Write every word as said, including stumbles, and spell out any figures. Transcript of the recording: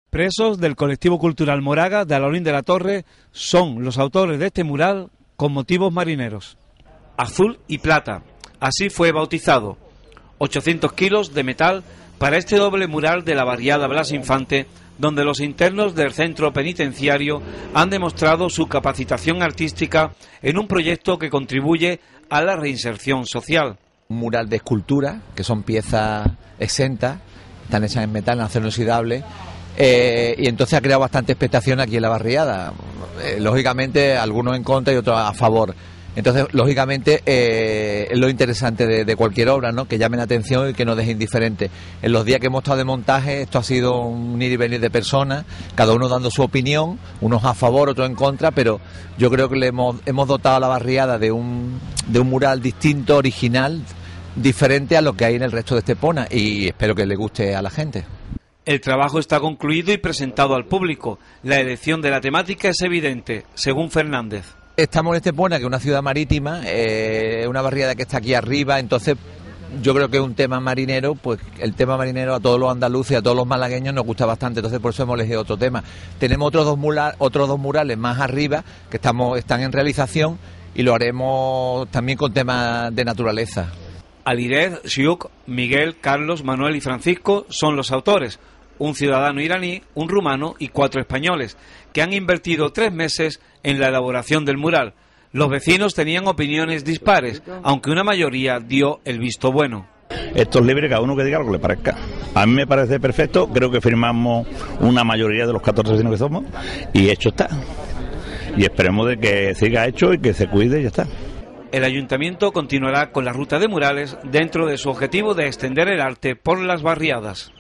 Presos del colectivo cultural Moraga de Alhaurín de la Torre son los autores de este mural con motivos marineros. Azul y plata, así fue bautizado. ochocientos kilos de metal para este doble mural de la barriada Blas Infante, donde los internos del centro penitenciario han demostrado su capacitación artística en un proyecto que contribuye a la reinserción social. Un mural de escultura, que son piezas exentas, están hechas en metal, en acero inoxidable, eh, y entonces ha creado bastante expectación aquí en la barriada. Eh, lógicamente, algunos en contra y otros a favor. Entonces, lógicamente, eh, es lo interesante de, de cualquier obra, ¿no? Que llame la atención y que no deje indiferente. En los días que hemos estado de montaje, esto ha sido un ir y venir de personas, cada uno dando su opinión, unos a favor, otros en contra, pero yo creo que le hemos, hemos dotado a la barriada de un, de un mural distinto, original, diferente a lo que hay en el resto de Estepona, y espero que le guste a la gente. El trabajo está concluido y presentado al público. La elección de la temática es evidente, según Fernández. Estamos en Estepona, que es una ciudad marítima, eh, una barriada que está aquí arriba, entonces yo creo que es un tema marinero, pues el tema marinero a todos los andaluces, a todos los malagueños nos gusta bastante, entonces por eso hemos elegido otro tema. Tenemos otros dos, murales, otros dos murales más arriba que estamos, están en realización y lo haremos también con temas de naturaleza. Alirez, Siuk, Miguel, Carlos, Manuel y Francisco son los autores, un ciudadano iraní, un rumano y cuatro españoles, que han invertido tres meses en la elaboración del mural. Los vecinos tenían opiniones dispares, aunque una mayoría dio el visto bueno. Esto es libre, cada uno que diga lo que le parezca. A mí me parece perfecto, creo que firmamos una mayoría de los catorce vecinos que somos, y hecho está. Y esperemos de que siga hecho y que se cuide y ya está. El ayuntamiento continuará con la ruta de murales dentro de su objetivo de extender el arte por las barriadas.